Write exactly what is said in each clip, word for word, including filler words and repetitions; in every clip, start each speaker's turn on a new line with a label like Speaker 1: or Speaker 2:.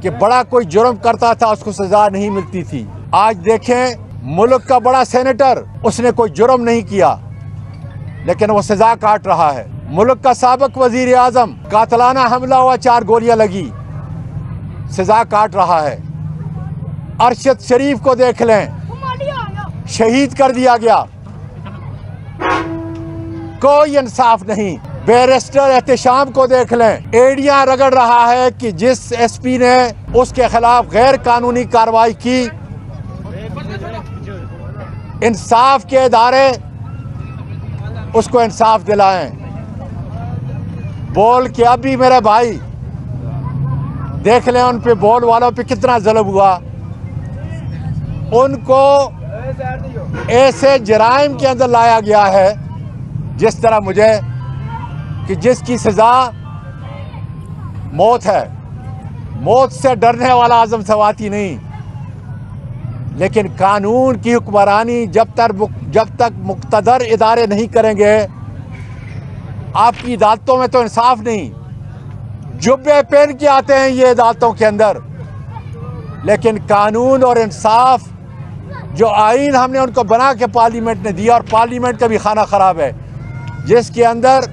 Speaker 1: कि बड़ा कोई जुर्म करता था उसको सजा नहीं मिलती थी। आज देखें मुल्क का बड़ा सेनेटर, उसने कोई जुर्म नहीं किया लेकिन वो सजा काट रहा है। मुल्क का साबिक वजीर आजम, कातलाना हमला हुआ, चार गोलियां लगी, सजा काट रहा है। अरशद शरीफ को देख लें, शहीद कर दिया गया, कोई इंसाफ नहीं। बैरिस्टर एहतशाम को देख लें, एड़ियां रगड़ रहा है कि जिस एसपी ने उसके खिलाफ गैर कानूनी कार्रवाई की, इंसाफ के इदारे उसको इंसाफ दिलाएं। बोल के अभी मेरे भाई देख लें उन पे, बोल वालों पे कितना जुल्म हुआ। उनको ऐसे जराइम के अंदर लाया गया है जिस तरह मुझे कि जिसकी सजा मौत है। मौत से डरने वाला आजम सवाती नहीं, लेकिन कानून की हुक्मरानी जब तक जब तक मुक़्तदर इदारे नहीं करेंगे, आपकी अदालतों में तो इंसाफ नहीं। जुब्बे पहन के आते हैं ये अदालतों के अंदर, लेकिन कानून और इंसाफ जो आइन हमने उनको बना के पार्लियामेंट ने दिया, और पार्लियामेंट का भी खाना खराब है जिसके अंदर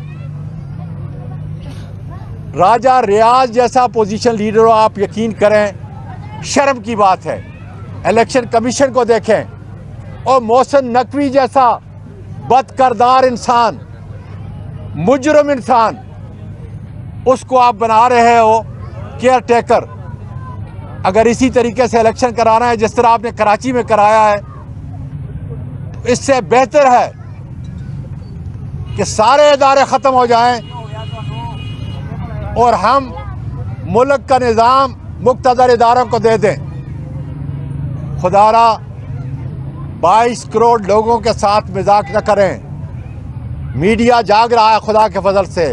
Speaker 1: राजा रियाज जैसा पोजीशन लीडर हो, आप यकीन करें शर्म की बात है। इलेक्शन कमीशन को देखें, और मोहसिन नकवी जैसा बदकिरदार इंसान, मुजरम इंसान, उसको आप बना रहे हो केयर टेकर। अगर इसी तरीके से इलेक्शन कराना है जिस तरह आपने कराची में कराया है, तो इससे बेहतर है कि सारे इदारे ख़त्म हो जाएं और हम मुल्क का निज़ाम मुक़्तदर इदारों को दे दें। खुदारा बाईस करोड़ लोगों के साथ मजाक न करें। मीडिया जाग रहा है खुदा के फजल से।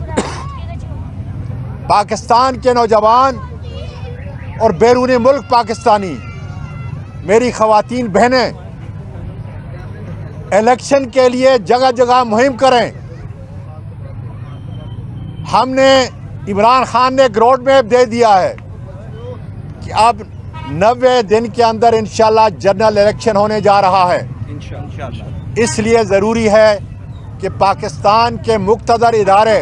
Speaker 1: पाकिस्तान के नौजवान और बैरूनी मुल्क पाकिस्तानी, मेरी ख़वातीन बहनें, इलेक्शन के लिए जगह जगह मुहिम करें। हमने इमरान खान ने एक रोड मैप दे दिया है कि अब नब्बे दिन के अंदर इंशाल्लाह जनरल इलेक्शन होने जा रहा है। इंशाल्लाह इसलिए ज़रूरी है कि पाकिस्तान के मुक़्तदर इदारे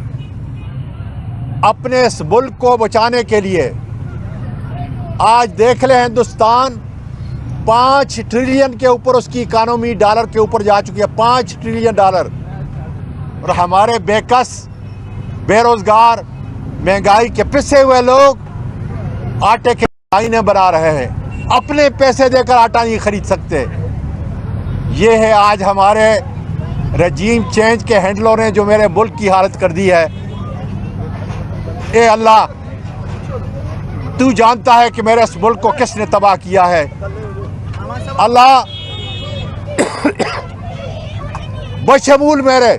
Speaker 1: अपने इस मुल्क को बचाने के लिए, आज देख लें हिंदुस्तान पाँच ट्रिलियन के ऊपर उसकी इकानमी डॉलर के ऊपर जा चुकी है, पाँच ट्रिलियन डॉलर। और हमारे बेकस, बेरोजगार, महंगाई के पिसे हुए लोग आटे के आईने बना रहे हैं, अपने पैसे देकर आटा नहीं खरीद सकते। ये है आज हमारे रजीम चेंज के हैंडलों ने जो मेरे मुल्क की हालत कर दी है। ए अल्लाह, तू जानता है कि मेरे इस मुल्क को किसने तबाह किया है। अल्लाह बशमूल मेरे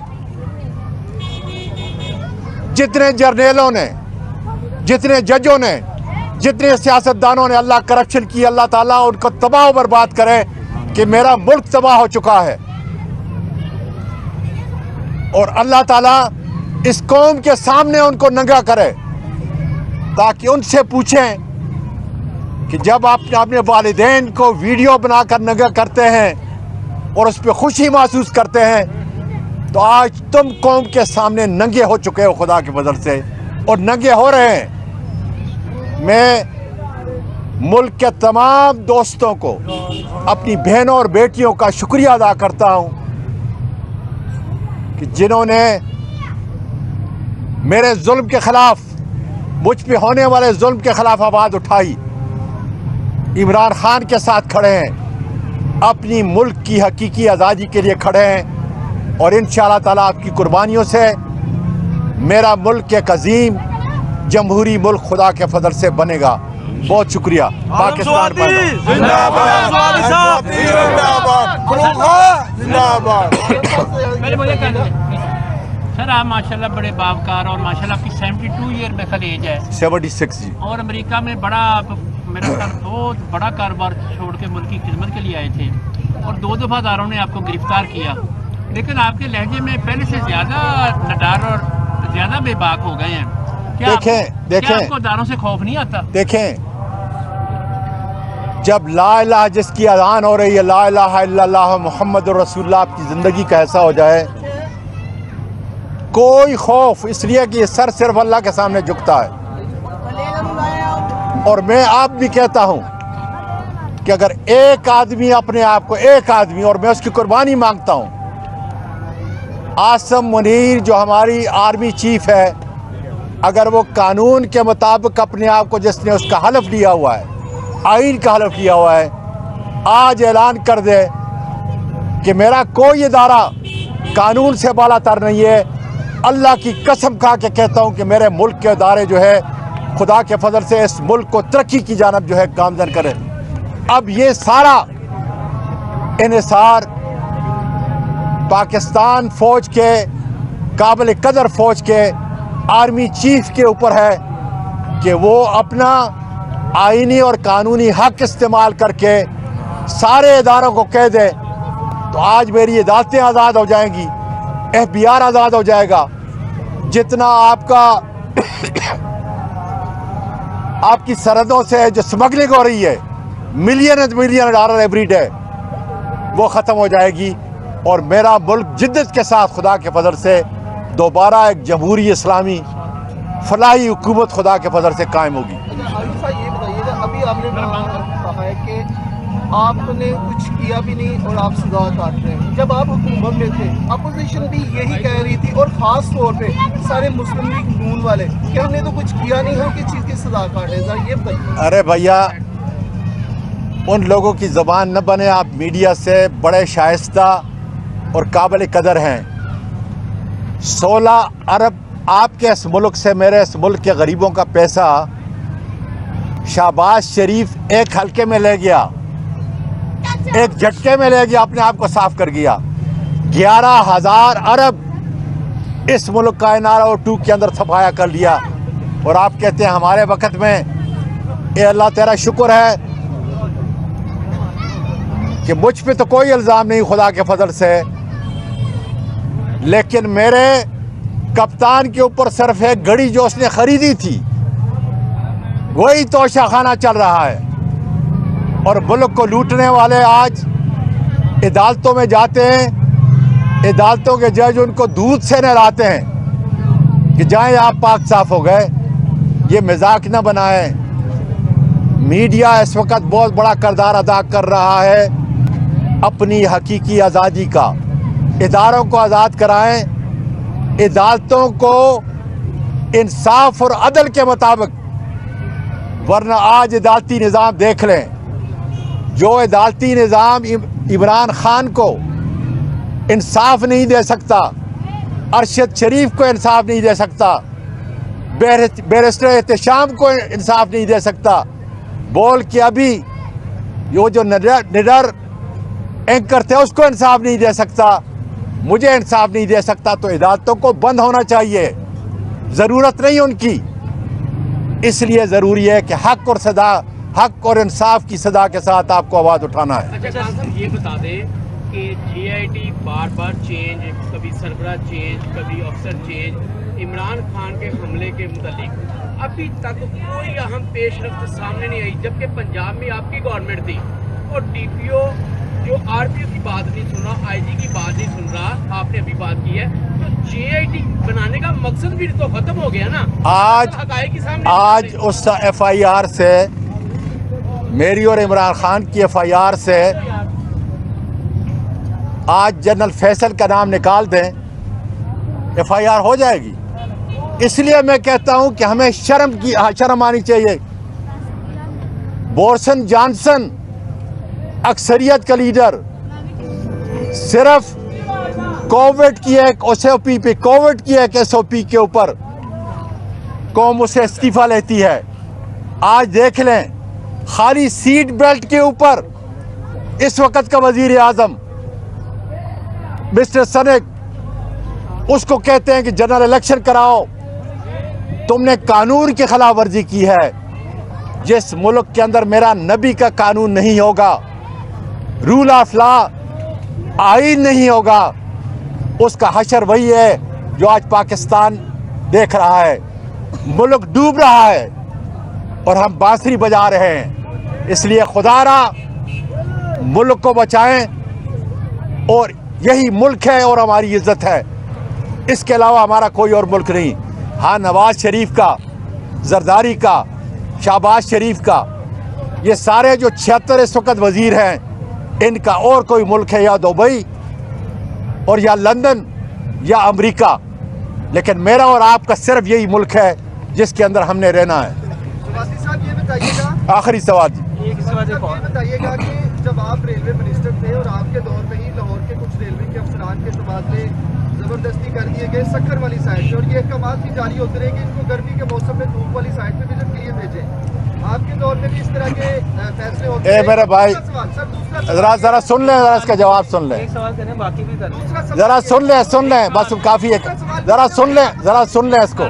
Speaker 1: जितने जर्नेलों ने, जितने जजों ने, जितने सियासतदानों ने अल्लाह करप्शन की, अल्लाह ताला उनको तबाह बर्बाद करे कि मेरा मुल्क तबाह हो चुका है। और अल्लाह ताला इस कौम के सामने उनको नंगा करे ताकि उनसे पूछें कि जब आप अपने वालिदैन को वीडियो बनाकर नंगा करते हैं और उस पर खुशी महसूस करते हैं, तो आज तुम कौम के सामने नंगे हो चुके हो खुदा के फजल से, और नंगे हो रहे हैं। मैं मुल्क के तमाम दोस्तों को, अपनी बहनों और बेटियों का शुक्रिया अदा करता हूं कि जिन्होंने मेरे जुल्म के खिलाफ, मुझ पे होने वाले जुल्म के खिलाफ आवाज़ उठाई, इमरान खान के साथ खड़े हैं, अपनी मुल्क की हकीकी आज़ादी के लिए खड़े हैं। और इंशाअल्लाह ताला आपकी कुर्बानियों से मेरा मुल्क एक अजीम जमहूरी मुल्क खुदा के फजल से बनेगा। बहुत शुक्रिया। पाकिस्तान
Speaker 2: सर, आप माशाल्लाह बड़े बावकार और माशाल्लाह आपकी बहत्तर ईयर में खल एज है,
Speaker 1: छिहत्तर जी, और
Speaker 2: अमेरिका में बड़ा मेरा ख्याल बहुत बड़ा कारोबार छोड़ के मुल्क की खिदमत के लिए आए थे और दो दफा दारों ने आपको गिरफ्तार किया, लेकिन आपके लहजे में पहले से ज़्यादा नडार और ज़्यादा बेबाक हो गए हैं। क्या
Speaker 1: देखें
Speaker 2: आपको,
Speaker 1: देखें
Speaker 2: क्या आपको दारों से खौफ नहीं आता?
Speaker 1: देखें, जब ला इलाहा जिसकी अज़ान हो रही है, ला इलाहा इल्लल्लाह मुहम्मदुर रसूलुल्लाह, आपकी ज़िंदगी का ऐसा हो जाए, कोई खौफ, इसलिए कि ये सर सिर्फ अल्लाह के सामने झुकता है। और मैं आप भी कहता हूं कि अगर एक आदमी अपने आप को, एक आदमी, और मैं उसकी कुर्बानी मांगता हूं, आसिम मुनीर जो हमारी आर्मी चीफ है, अगर वो कानून के मुताबिक अपने आप को, जिसने उसका हलफ लिया हुआ है, आइन का हलफ लिया हुआ है, आज ऐलान कर दे कि मेरा कोई इदारा कानून से बालातर नहीं है, अल्लाह की कसम खा के कहता हूं कि मेरे मुल्क के इदारे जो है खुदा के फजल से इस मुल्क को तरक्की की जानब जो है गामजन करें। अब ये सारा इन्हिसार पाकिस्तान फौज के, काबिल कदर फौज के आर्मी चीफ के ऊपर है कि वो अपना आईनी और कानूनी हक इस्तेमाल करके सारे इदारों को कह दे, तो आज मेरी अदालतें आज़ाद हो जाएंगी, एफ बी आर आज़ाद हो जाएगा। जितना आपका आपकी सरहदों से जो स्मगलिंग हो रही है, million million dollar every day, वो ख़त्म हो जाएगी और मेरा मुल्क जिद्दत के साथ खुदा के फजल से दोबारा एक जमहूरी इस्लामी फलाही हुकूमत खुदा के फजल से कायम होगी।
Speaker 3: ये बताइएगा, अभी आपने कहा है कि आपने कुछ किया भी नहीं और आप सजा काट रहे हैं। जब आप हुकूमत में थे, अपोजिशन भी यही कह रही थी, और ख़ास तौर पे सारे मुस्लिम लीग नून वाले कि हमने तो कुछ किया नहीं, हम किस चीज़ की सजा काट रहे हैं, ये बताइए।
Speaker 1: अरे भैया, उन लोगों की ज़बान न बने, आप मीडिया से बड़े शाइस्ता और काबिल कदर हैं। सोलह अरब आपके इस मुल्क से, मेरे इस मुल्क के गरीबों का पैसा शहबाज शरीफ एक हल्के में ले गया, एक झटके में ले गया, अपने आप को साफ कर गया। ग्यारह हजार अरब इस मुल्क का एन आर ओ टू के अंदर सफाया कर लिया, और आप कहते हैं हमारे वक्त में। ए अल्लाह तेरा शुक्र है कि मुझ पे तो कोई इल्ज़ाम नहीं खुदा के फजल से, लेकिन मेरे कप्तान के ऊपर सिर्फ एक घड़ी जो उसने खरीदी थी, वही तोशा खाना चल रहा है। और मुल्क को लूटने वाले आज अदालतों में जाते हैं, अदालतों के जज उनको दूध से नहलाते हैं कि जाएं आप पाक साफ हो गए। ये मजाक न बनाए। मीडिया इस वक्त बहुत बड़ा किरदार अदा कर रहा है अपनी हकीकी आज़ादी का। इदारों को आज़ाद कराएं, अदालतों को इंसाफ और अदल के मुताबिक, वरना आज अदालती निज़ाम देख लें, जो अदालती निज़ाम इमरान खान को इंसाफ नहीं दे सकता, अरशद शरीफ को इंसाफ नहीं दे सकता, बैरिस्टर एहतशाम को इंसाफ नहीं दे सकता, बोल के अभी वो जो निडर निडर एंकर थे उसको इंसाफ नहीं दे सकता, मुझे इंसाफ नहीं दे सकता, तो अदालतों को बंद होना चाहिए, ज़रूरत नहीं उनकी। इसलिए ज़रूरी है कि हक और सदा, हक और इंसाफ की सदा के साथ आपको आवाज़ उठाना है।
Speaker 2: अच्छा खान साहब, ये बता दें कि जे I T bar bar change, कभी सरबरा चेंज, कभी अफसर चेंज, इमरान खान के हमले के मुतालिक अभी तक कोई अहम पेशरफ्त सामने नहीं आई, जबकि पंजाब में आपकी गवर्नमेंट थी और डी पी ओ जो आर पी ओ की बात नहीं सुन रहा, आई जी की बात नहीं सुन रहा, आपने अभी बात की है, तो जे आई टी बनाने का मकसद भी तो खत्म हो गया ना।
Speaker 1: आज
Speaker 2: हकायक सामने
Speaker 1: आज उस एफ आई आर से, मेरी और इमरान खान की एफ आई आर से आज जनरल फैसल का नाम निकाल दें, एफ आई आर हो जाएगी। इसलिए मैं कहता हूं कि हमें शर्म की शर्म आनी चाहिए। बोरिस जॉनसन अक्सरियत का लीडर सिर्फ कोविड की एक एस ओ पी पे, कोविड की एक एस ओ पी के ऊपर कौम उसे इस्तीफा लेती है। आज देख लें, खाली सीट बेल्ट के ऊपर इस वक्त का वजीर आजम मिस्टर सनेक, उसको कहते हैं कि जनरल इलेक्शन कराओ। तुमने कानून की खिलाफ वर्जी की है। जिस मुल्क के अंदर मेरा नबी का कानून नहीं होगा, रूल ऑफ लॉ, आईन नहीं होगा, उसका हशर वही है जो आज पाकिस्तान देख रहा है। मुल्क डूब रहा है और हम बांसुरी बजा रहे हैं। इसलिए खुदारा मुल्क को बचाएं, और यही मुल्क है और हमारी इज्जत है, इसके अलावा हमारा कोई और मुल्क नहीं। हाँ, नवाज शरीफ का, जरदारी का, शहबाज शरीफ का, ये सारे जो छिहत्तर इस वक्त वजीर हैं, इनका और कोई मुल्क है या दुबई और या लंदन या अमेरिका, लेकिन मेरा और आपका सिर्फ यही मुल्क है जिसके अंदर हमने रहना है।
Speaker 3: साहब ये बताइएगा,
Speaker 1: आखिरी सवाल जी,
Speaker 3: एक सवाल ये बताइएगा कि जब आप रेलवे मिनिस्टर थे और आपके दौर में ही लाहौर के कुछ रेलवे के अफसरान के तबादले जबरदस्ती कर दिए गए सक्खर वाली साइड पे, और ये अहकाम भी जारी होते रहे कि इनको गर्मी के मौसम में धूप वाली साइड पे विजिट के लिए भेजें। आपके दौर में भी इस तरह के फैसले होते हैं?
Speaker 1: मेरे भाई जरा जरा सुन लें, जरा इसका जवाब सुन लें,
Speaker 3: बाकी भी कर
Speaker 1: जरा सुन लें सुन लें बस काफी है, जरा सुन लें जरा सुन लें इसको।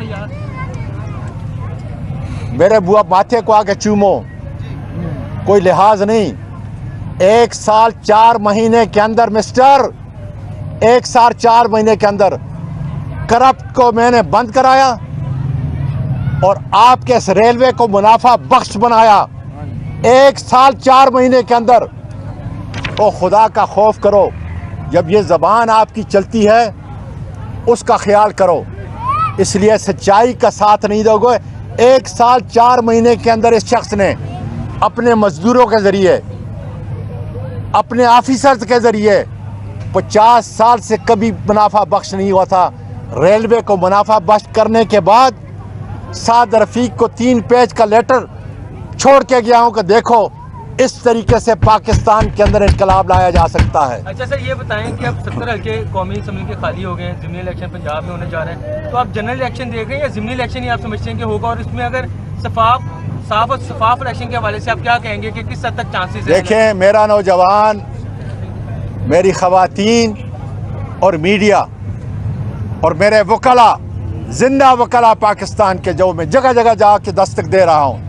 Speaker 1: मेरे बुआ माथे को आके चूमो, कोई लिहाज नहीं। एक साल चार महीने के अंदर मिस्टर, एक साल चार महीने के अंदर करप्ट को मैंने बंद कराया और आपके इस रेलवे को मुनाफा बख्श बनाया। एक साल चार महीने के अंदर। तो खुदा का खौफ करो, जब ये ज़बान आपकी चलती है उसका ख्याल करो। इसलिए सच्चाई का साथ नहीं दोगे। एक साल चार महीने के अंदर इस शख्स ने अपने मजदूरों के ज़रिए, अपने ऑफिसर्स के ज़रिए पचास साल से कभी मुनाफा बख्श नहीं हुआ था। रेलवे को मुनाफा बख्श करने के बाद साद रफीक को तीन पेज का लेटर छोड़ के गया हूँ कि देखो इस तरीके से पाकिस्तान के अंदर इनकलाब लाया जा सकता है।
Speaker 4: अच्छा सर, ये बताएं कि अब सत्तर हल्के कौमी असम्बली के खाली हो गए हैं, ज़िमनी इलेक्शन पंजाब में होने जा रहे हैं, तो आप जनरल इलेक्शन देख रहे हैं या ज़िमनी इलेक्शन ही आप समझते हैं कि होगा? और इसमें अगर शफाफ साफ और शफाफ इलेक्शन के हवाले से आप क्या कहेंगे कि किस हद तक चांसेस?
Speaker 1: देखें, मेरा नौजवान, मेरी खवातीन और मीडिया और मेरे वकला, जिंदा वकला पाकिस्तान के, जो मैं जगह जगह जाके दस्तक दे रहा हूँ,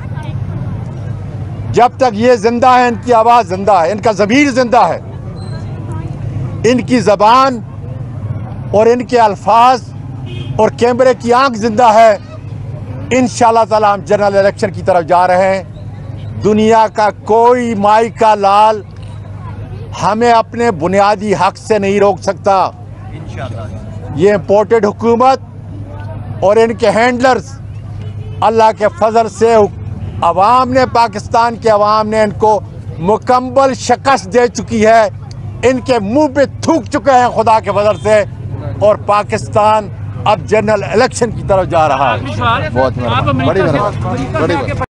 Speaker 1: जब तक ये जिंदा है, इनकी आवाज़ जिंदा है, इनका ज़मीर जिंदा है, इनकी ज़बान और इनके अल्फाज और कैमरे की आंख जिंदा है, इंशाअल्लाह ताला हम जनरल इलेक्शन की तरफ जा रहे हैं। दुनिया का कोई माई का लाल हमें अपने बुनियादी हक से नहीं रोक सकता। ये इम्पोर्टेड हुकूमत और इनके हैंडलर्स, अल्लाह के फजल से अवाम ने, पाकिस्तान के अवाम ने इनको मुकम्मल शिकस्त दे चुकी है। इनके मुंह पे थूक चुके हैं खुदा के फजल से, और पाकिस्तान अब जनरल इलेक्शन की तरफ जा रहा है। बहुत बड़ी